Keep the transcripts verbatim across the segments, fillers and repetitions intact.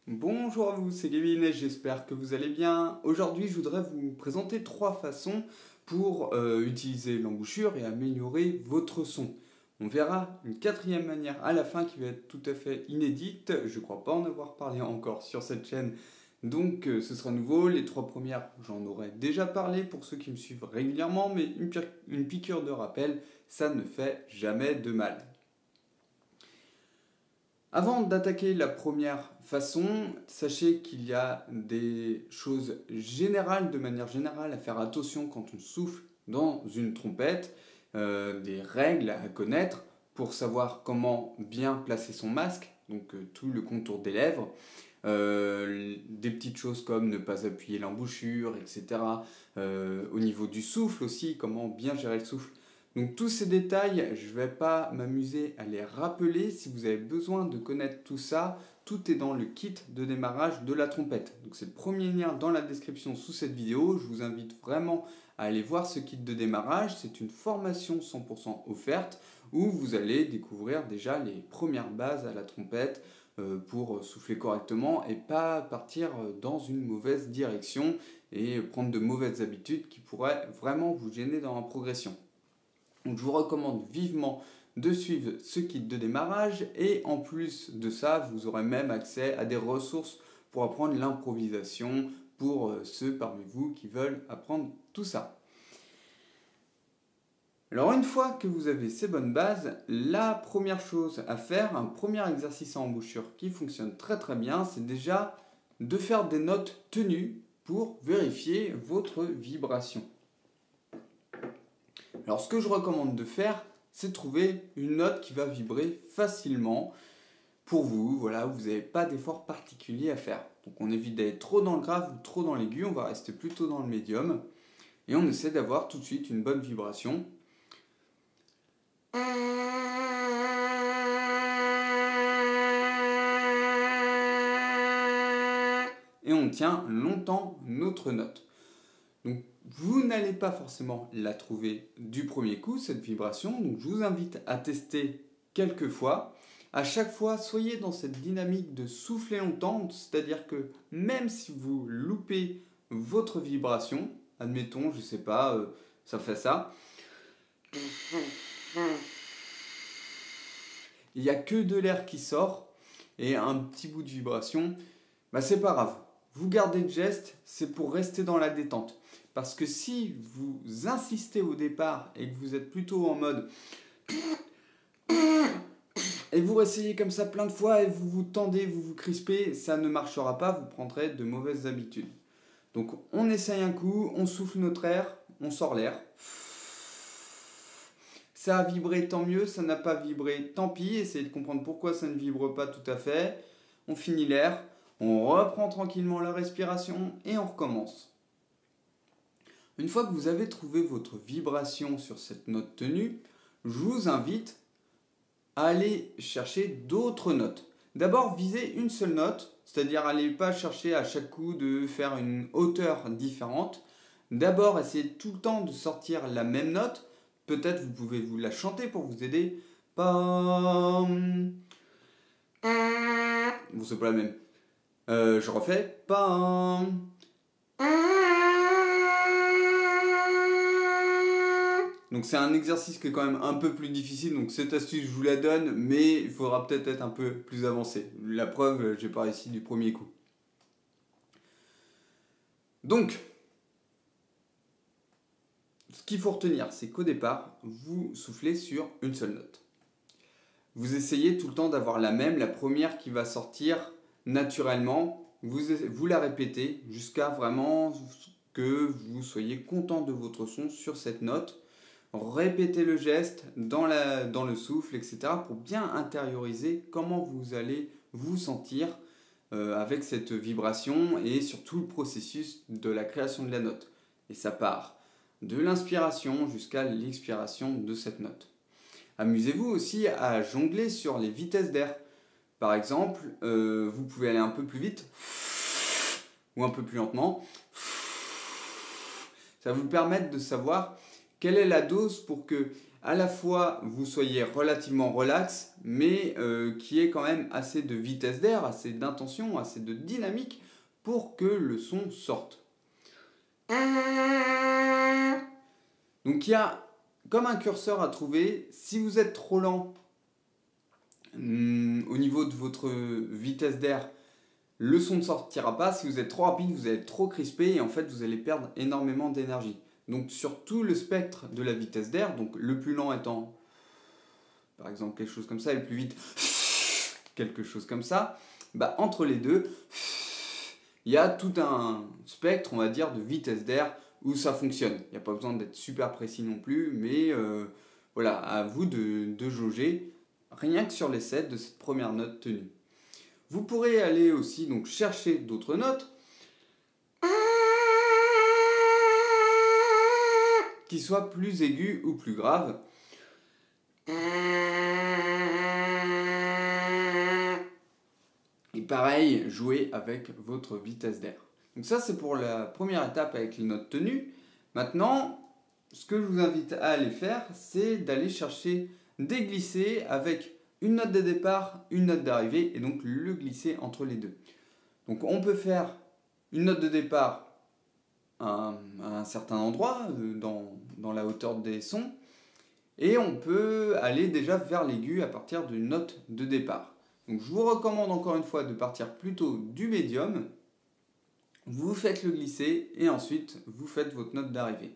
Bonjour à vous, c'est Kevin et j'espère que vous allez bien. Aujourd'hui, je voudrais vous présenter trois façons pour euh, utiliser l'embouchure et améliorer votre son. On verra une quatrième manière à la fin qui va être tout à fait inédite. Je ne crois pas en avoir parlé encore sur cette chaîne, donc euh, ce sera nouveau. Les trois premières, j'en aurais déjà parlé pour ceux qui me suivent régulièrement, mais une, une piqûre de rappel, ça ne fait jamais de mal. Avant d'attaquer la première façon, sachez qu'il y a des choses générales, de manière générale, à faire attention quand on souffle dans une trompette, euh, des règles à connaître pour savoir comment bien placer son masque, donc euh, tout le contour des lèvres, euh, des petites choses comme ne pas appuyer l'embouchure, et cetera. Euh, au niveau du souffle aussi, comment bien gérer le souffle. Donc tous ces détails, je ne vais pas m'amuser à les rappeler. Si vous avez besoin de connaître tout ça, tout est dans le kit de démarrage de la trompette. Donc c'est le premier lien dans la description sous cette vidéo. Je vous invite vraiment à aller voir ce kit de démarrage. C'est une formation cent pour cent offerte où vous allez découvrir déjà les premières bases à la trompette pour souffler correctement et pas partir dans une mauvaise direction et prendre de mauvaises habitudes qui pourraient vraiment vous gêner dans la progression. Donc je vous recommande vivement de suivre ce kit de démarrage et en plus de ça, vous aurez même accès à des ressources pour apprendre l'improvisation pour ceux parmi vous qui veulent apprendre tout ça. Alors une fois que vous avez ces bonnes bases, la première chose à faire, un premier exercice en embouchure qui fonctionne très très bien, c'est déjà de faire des notes tenues pour vérifier votre vibration. Alors ce que je recommande de faire, c'est de trouver une note qui va vibrer facilement pour vous, voilà, vous n'avez pas d'effort particulier à faire. Donc on évite d'aller trop dans le grave ou trop dans l'aigu, on va rester plutôt dans le médium. Et on essaie d'avoir tout de suite une bonne vibration. Et on tient longtemps notre note. Donc vous n'allez pas forcément la trouver du premier coup, cette vibration. Donc je vous invite à tester quelques fois. À chaque fois, soyez dans cette dynamique de souffler longtemps, c'est-à-dire que même si vous loupez votre vibration, admettons, je ne sais pas, euh, ça fait ça. Il n'y a que de l'air qui sort et un petit bout de vibration, bah c'est pas grave. Vous gardez le geste, c'est pour rester dans la détente. Parce que si vous insistez au départ et que vous êtes plutôt en mode et vous essayez comme ça plein de fois et vous vous tendez, vous vous crispez, ça ne marchera pas, vous prendrez de mauvaises habitudes. Donc on essaye un coup, on souffle notre air, on sort l'air. Ça a vibré, tant mieux, ça n'a pas vibré, tant pis. Essayez de comprendre pourquoi ça ne vibre pas tout à fait. On finit l'air, on reprend tranquillement la respiration et on recommence. Une fois que vous avez trouvé votre vibration sur cette note tenue, je vous invite à aller chercher d'autres notes. D'abord, visez une seule note, c'est-à-dire allez pas chercher à chaque coup de faire une hauteur différente. D'abord, essayez tout le temps de sortir la même note. Peut-être vous pouvez vous la chanter pour vous aider. Pam. Bon, c'est pas la même. Euh, je refais. Pam. Donc c'est un exercice qui est quand même un peu plus difficile, donc cette astuce je vous la donne, mais il faudra peut-être être un peu plus avancé. La preuve, j'ai pas réussi du premier coup. Donc, ce qu'il faut retenir, c'est qu'au départ, vous soufflez sur une seule note. Vous essayez tout le temps d'avoir la même, la première qui va sortir naturellement, vous, vous la répétez jusqu'à vraiment que vous soyez content de votre son sur cette note. Répétez le geste dans, la, dans le souffle, et cetera pour bien intérioriser comment vous allez vous sentir euh, avec cette vibration et surtout le processus de la création de la note. Et ça part de l'inspiration jusqu'à l'expiration de cette note. Amusez-vous aussi à jongler sur les vitesses d'air. Par exemple, euh, vous pouvez aller un peu plus vite ou un peu plus lentement. Ça va vous permettre de savoir quelle est la dose pour que à la fois vous soyez relativement relax, mais euh, qu'il y ait quand même assez de vitesse d'air, assez d'intention, assez de dynamique pour que le son sorte. Donc il y a comme un curseur à trouver. Si vous êtes trop lent hum, au niveau de votre vitesse d'air, le son ne sortira pas. Si vous êtes trop rapide, vous allez être trop crispé et en fait vous allez perdre énormément d'énergie. Donc sur tout le spectre de la vitesse d'air, donc le plus lent étant par exemple quelque chose comme ça et le plus vite quelque chose comme ça, bah, entre les deux, il y a tout un spectre, on va dire, de vitesse d'air où ça fonctionne. Il n'y a pas besoin d'être super précis non plus, mais euh, voilà, à vous de, de jauger rien que sur les sets de cette première note tenue. Vous pourrez aller aussi donc chercher d'autres notes qui soient plus aiguës ou plus graves. Et pareil, jouer avec votre vitesse d'air. Donc ça, c'est pour la première étape avec les notes tenues. Maintenant, ce que je vous invite à aller faire, c'est d'aller chercher des glissés avec une note de départ, une note d'arrivée, et donc le glisser entre les deux. Donc on peut faire une note de départ à un, à un certain endroit, dans, dans la hauteur des sons, et on peut aller déjà vers l'aigu à partir d'une note de départ. Donc je vous recommande encore une fois de partir plutôt du médium. Vous faites le glisser et ensuite vous faites votre note d'arrivée.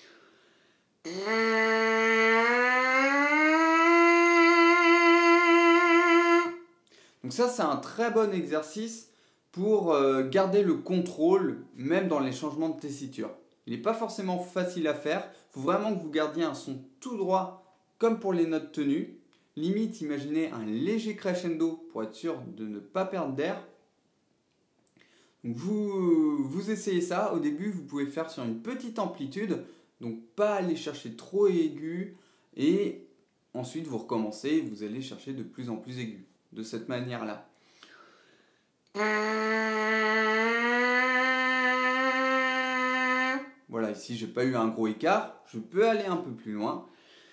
Donc ça, c'est un très bon exercice pour garder le contrôle même dans les changements de tessiture. Il n'est pas forcément facile à faire. Il faut vraiment que vous gardiez un son tout droit comme pour les notes tenues. Limite, imaginez un léger crescendo pour être sûr de ne pas perdre d'air. Vous, vous essayez ça. Au début, vous pouvez faire sur une petite amplitude. Donc pas aller chercher trop aigu. Et ensuite, vous recommencez. Vous allez chercher de plus en plus aigu. De cette manière-là. Voilà, ici, je n'ai pas eu un gros écart. Je peux aller un peu plus loin.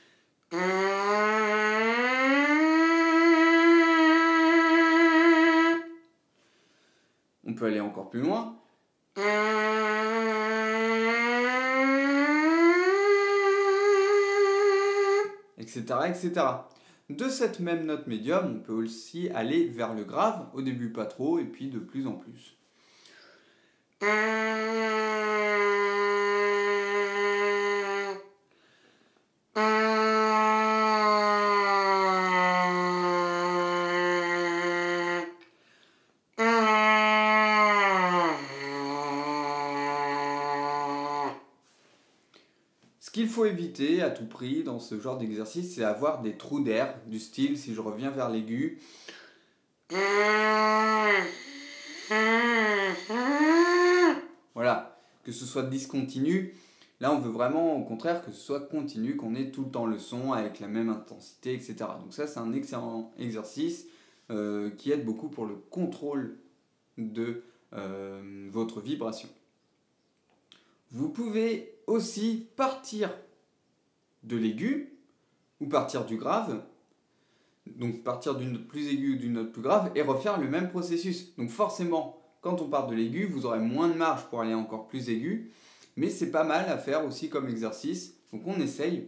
On peut aller encore plus loin. Etc, et cetera. De cette même note médium, on peut aussi aller vers le grave. Au début, pas trop, et puis de plus en plus. Ce qu'il faut éviter à tout prix dans ce genre d'exercice, c'est avoir des trous d'air, du style, si je reviens vers l'aigu. Voilà, que ce soit discontinu. Là, on veut vraiment, au contraire, que ce soit continu, qu'on ait tout le temps le son avec la même intensité, et cetera. Donc ça, c'est un excellent exercice euh, qui aide beaucoup pour le contrôle de euh, votre vibration. Vous pouvez aussi partir de l'aigu ou partir du grave, donc partir d'une note plus aiguë ou d'une note plus grave et refaire le même processus. Donc forcément, quand on part de l'aigu, vous aurez moins de marge pour aller encore plus aigu, mais c'est pas mal à faire aussi comme exercice. Donc on essaye.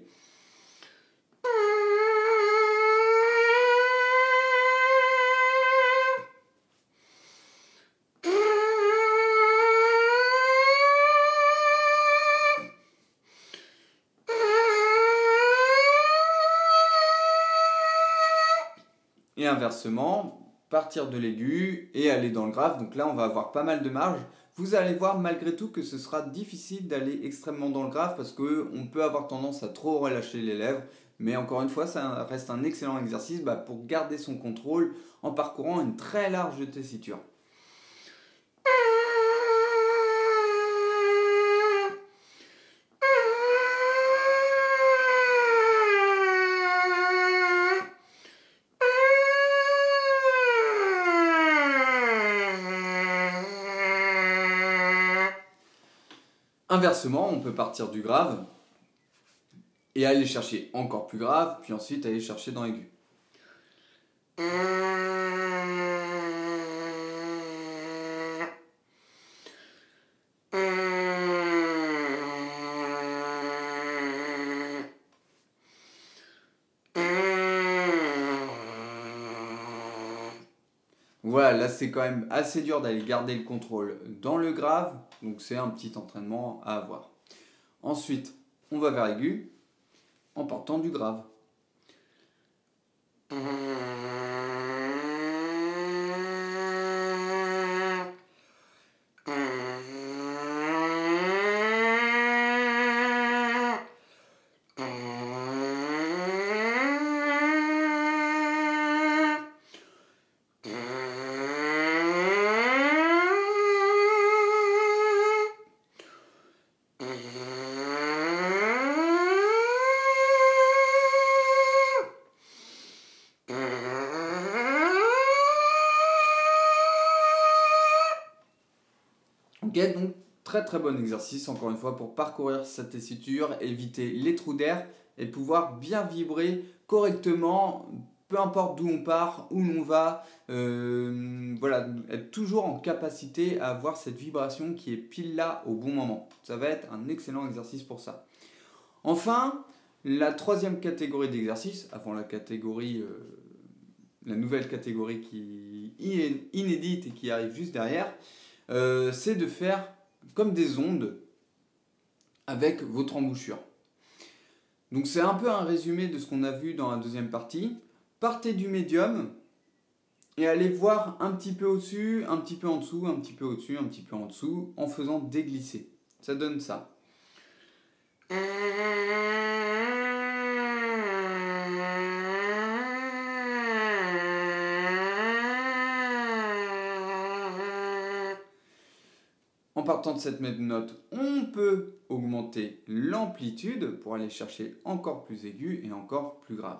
Et inversement, partir de l'aigu et aller dans le grave. Donc là, on va avoir pas mal de marge. Vous allez voir malgré tout que ce sera difficile d'aller extrêmement dans le grave parce qu'on peut avoir tendance à trop relâcher les lèvres. Mais encore une fois, ça reste un excellent exercice bah, pour garder son contrôle en parcourant une très large tessiture. Inversement, on peut partir du grave et aller chercher encore plus grave, puis ensuite aller chercher dans aigu. Voilà, là c'est quand même assez dur d'aller garder le contrôle dans le grave, donc c'est un petit entraînement à avoir. Ensuite, on va vers aigu en partant du grave. Ok, donc très très bon exercice encore une fois pour parcourir sa tessiture, éviter les trous d'air et pouvoir bien vibrer correctement, peu importe d'où on part, où l'on va, euh, voilà, être toujours en capacité à avoir cette vibration qui est pile là au bon moment. Ça va être un excellent exercice pour ça. Enfin, la troisième catégorie d'exercices, avant la catégorie, euh, la nouvelle catégorie qui est inédite et qui arrive juste derrière, Euh, c'est de faire comme des ondes avec votre embouchure. Donc c'est un peu un résumé de ce qu'on a vu dans la deuxième partie. Partez du médium et allez voir un petit peu au-dessus, un petit peu en dessous, un petit peu au-dessus, un petit peu en dessous, en faisant déglisser. Ça donne ça. En partant de cette même note, on peut augmenter l'amplitude pour aller chercher encore plus aigu et encore plus grave.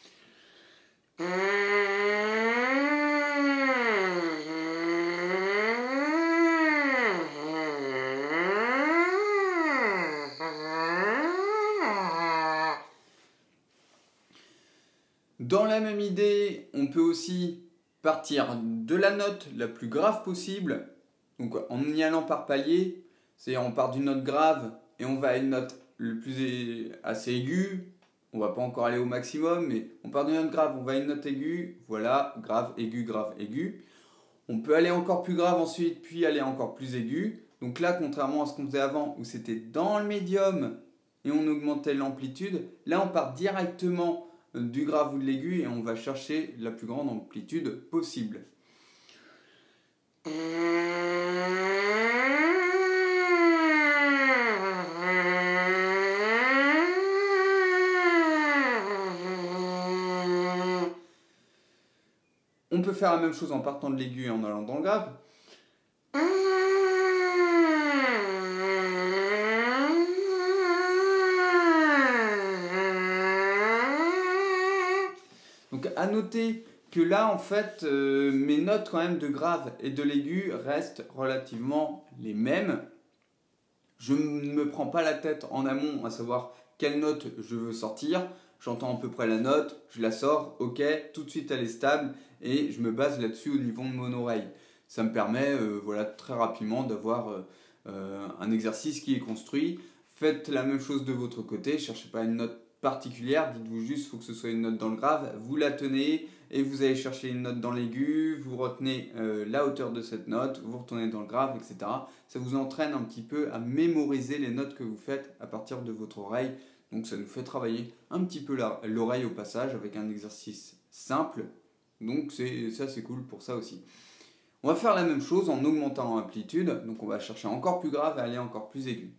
Dans la même idée, on peut aussi partir de la note la plus grave possible. Donc en y allant par palier, c'est-à-dire on part d'une note grave et on va à une note le plus assez aiguë. On va pas encore aller au maximum, mais on part d'une note grave, on va à une note aiguë. Voilà, grave, aigu, grave, aigu. On peut aller encore plus grave ensuite, puis aller encore plus aigu. Donc là, contrairement à ce qu'on faisait avant, où c'était dans le médium et on augmentait l'amplitude, là on part directement du grave ou de l'aigu et on va chercher la plus grande amplitude possible. On peut faire la même chose en partant de l'aigu et en allant dans le grave. Donc à noter que là en fait euh, mes notes quand même de grave et de l'aigu restent relativement les mêmes. Je ne me prends pas la tête en amont à savoir quelle note je veux sortir. J'entends à peu près la note, je la sors, ok, tout de suite elle est stable et je me base là-dessus au niveau de mon oreille. Ça me permet euh, voilà, très rapidement d'avoir euh, euh, un exercice qui est construit. Faites la même chose de votre côté, cherchez pas une note particulière, dites-vous juste qu'il faut que ce soit une note dans le grave, vous la tenez et vous allez chercher une note dans l'aigu, vous retenez euh, la hauteur de cette note, vous retournez dans le grave, et cetera. Ça vous entraîne un petit peu à mémoriser les notes que vous faites à partir de votre oreille. Donc ça nous fait travailler un petit peu l'oreille au passage avec un exercice simple. Donc ça c'est cool pour ça aussi. On va faire la même chose en augmentant l'amplitude. Donc on va chercher encore plus grave et aller encore plus aigu.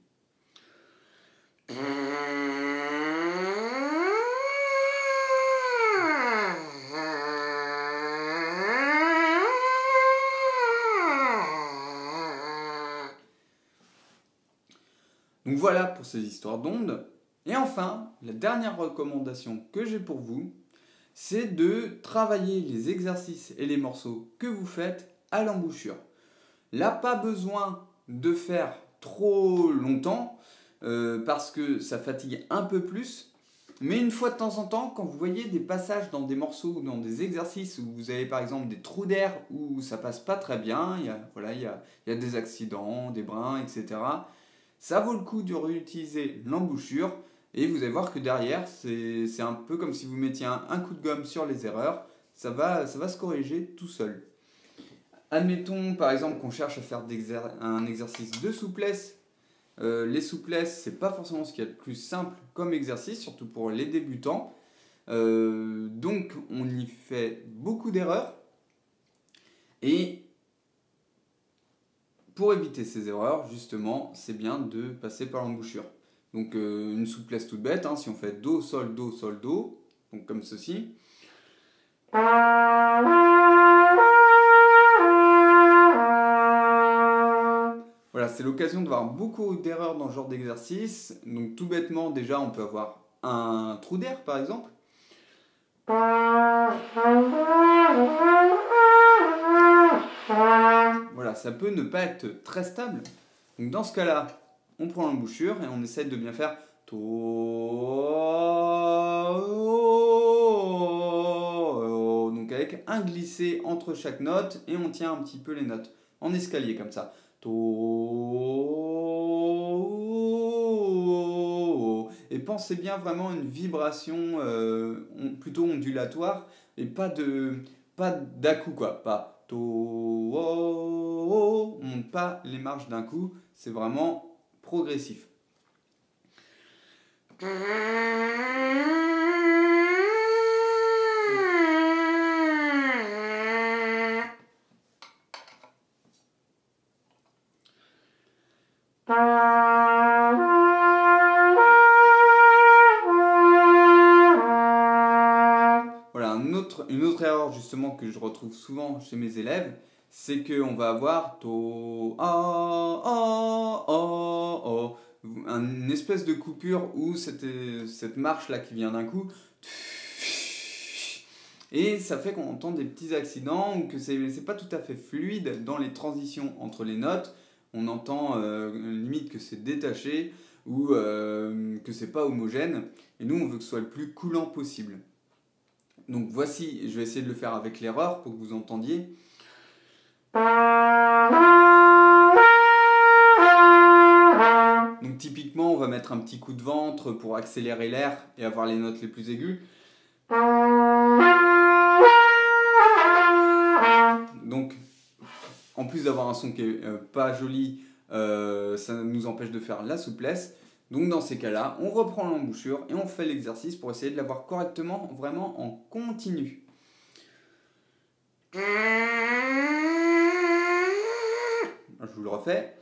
Donc voilà pour ces histoires d'ondes. Et enfin, la dernière recommandation que j'ai pour vous, c'est de travailler les exercices et les morceaux que vous faites à l'embouchure. Là, pas besoin de faire trop longtemps euh, parce que ça fatigue un peu plus Mais une fois de temps en temps, quand vous voyez des passages dans des morceaux ou dans des exercices où vous avez par exemple des trous d'air où ça passe pas très bien, il y a, voilà, il y a, il y a des accidents, des brins, et cetera. Ça vaut le coup de réutiliser l'embouchure et vous allez voir que derrière, c'est c'est un peu comme si vous mettiez un, un coup de gomme sur les erreurs, ça va, ça va se corriger tout seul. Admettons par exemple qu'on cherche à faire un exercice de souplesse. Euh, les souplesses, c'est pas forcément ce qu'il y a de plus simple comme exercice, surtout pour les débutants. Euh, donc on y fait beaucoup d'erreurs. Et pour éviter ces erreurs, justement, c'est bien de passer par l'embouchure. Donc euh, une souplesse toute bête, hein, si on fait Do, Sol, Do, Sol, Do, donc comme ceci. Voilà, c'est l'occasion de voir beaucoup d'erreurs dans ce genre d'exercice. Donc tout bêtement, déjà, on peut avoir un trou d'air, par exemple. Voilà, ça peut ne pas être très stable. Donc dans ce cas-là, on prend l'embouchure et on essaie de bien faire To. Donc avec un glissé entre chaque note et on tient un petit peu les notes en escalier comme ça. Et pensez bien vraiment à une vibration euh, plutôt ondulatoire et pas de pas d'à-coup quoi, pas to, on monte pas les marches d'un coup, c'est vraiment progressif. Voilà, un autre, une autre erreur justement que je retrouve souvent chez mes élèves, c'est qu'on va avoir to, ah, ah, ah, ah, une espèce de coupure où cette, cette marche là qui vient d'un coup, et ça fait qu'on entend des petits accidents ou que c'est c'est pas tout à fait fluide dans les transitions entre les notes. On entend euh, limite que c'est détaché ou euh, que c'est pas homogène. Et nous, on veut que ce soit le plus coulant possible. Donc voici, je vais essayer de le faire avec l'erreur pour que vous entendiez. Donc typiquement, on va mettre un petit coup de ventre pour accélérer l'air et avoir les notes les plus aiguës. Donc, en plus d'avoir un son qui est euh, pas joli, euh, ça nous empêche de faire la souplesse. Donc dans ces cas-là, on reprend l'embouchure et on fait l'exercice pour essayer de l'avoir correctement, vraiment en continu. Je vous le refais.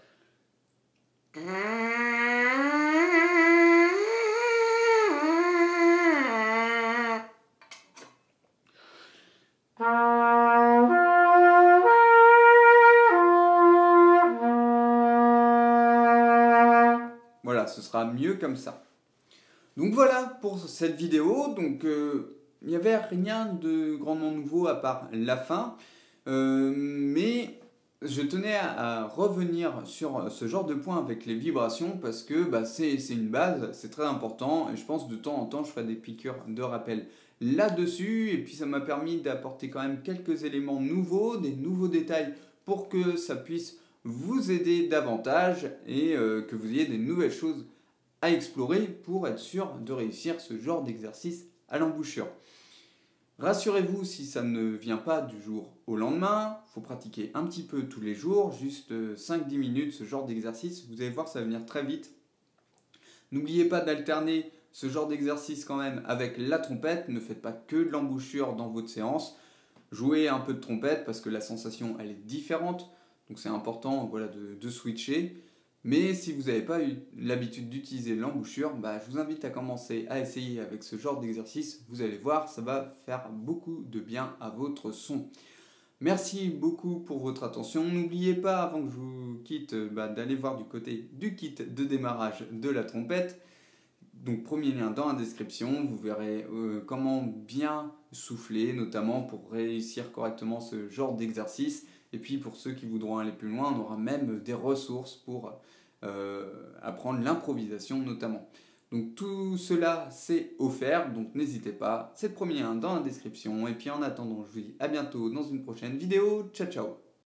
Voilà, ce sera mieux comme ça. Donc voilà pour cette vidéo. Donc euh, il n'y avait rien de grandement nouveau à part la fin. Euh, mais je tenais à, à revenir sur ce genre de point avec les vibrations parce que bah, c'est une base, c'est très important. Et je pense de temps en temps je ferai des piqûres de rappel là-dessus. Et puis ça m'a permis d'apporter quand même quelques éléments nouveaux, des nouveaux détails pour que ça puisse vous aider davantage et euh, que vous ayez des nouvelles choses à explorer pour être sûr de réussir ce genre d'exercice à l'embouchure. Rassurez-vous, si ça ne vient pas du jour au lendemain, il faut pratiquer un petit peu tous les jours, juste cinq à dix minutes ce genre d'exercice, vous allez voir ça va venir très vite. N'oubliez pas d'alterner ce genre d'exercice quand même avec la trompette, ne faites pas que de l'embouchure dans votre séance, jouez un peu de trompette parce que la sensation elle est différente, donc c'est important voilà, de, de switcher. Mais si vous n'avez pas eu l'habitude d'utiliser l'embouchure, bah, je vous invite à commencer à essayer avec ce genre d'exercice. Vous allez voir, ça va faire beaucoup de bien à votre son. Merci beaucoup pour votre attention. N'oubliez pas, avant que je vous quitte, bah, d'aller voir du côté du kit de démarrage de la trompette. Donc premier lien dans la description, vous verrez euh, comment bien souffler, notamment pour réussir correctement ce genre d'exercice. Et puis pour ceux qui voudront aller plus loin, on aura même des ressources pour euh, apprendre l'improvisation notamment. Donc tout cela c'est offert, donc n'hésitez pas, c'est le premier lien dans la description. Et puis en attendant, je vous dis à bientôt dans une prochaine vidéo. Ciao ciao.